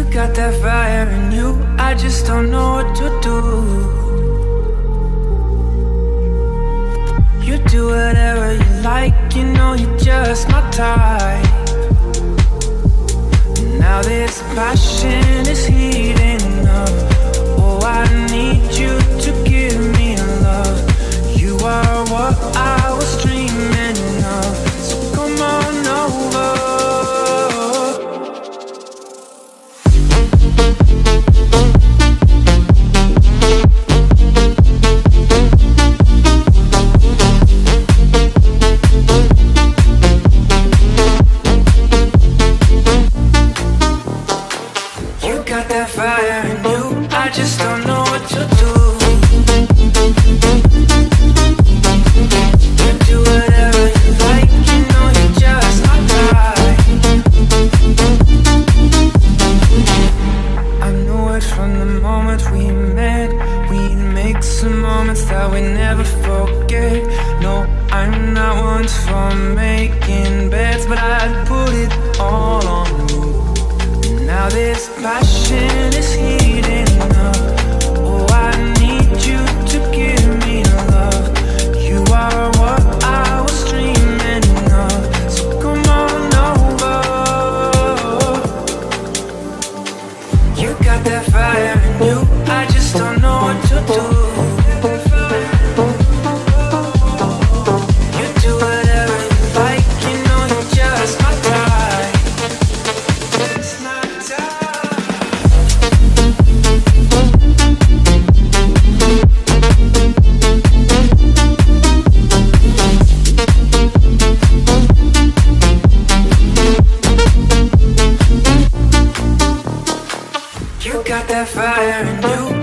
got that fire in you, I just don't know what to do. You do whatever you like, you know you're just my type. Now this passion is heating up. Oh, I need you to give me love. You are what I was dreaming of, so come on over. Got that fire in you, I just don't know what to do. You do whatever you like, you know you're just my type. I knew it from the moment we met. We'd make some moments that we never forget. No, I'm not one for making bets, but I'd put it all on you. Now this passion is heating up. Oh, I need you to give me love. You are what I was dreaming of, so come on over. You got that fire in you, I just don't know what to do. You do whatever you like, you know you're just my type. It's not you got that fire in you.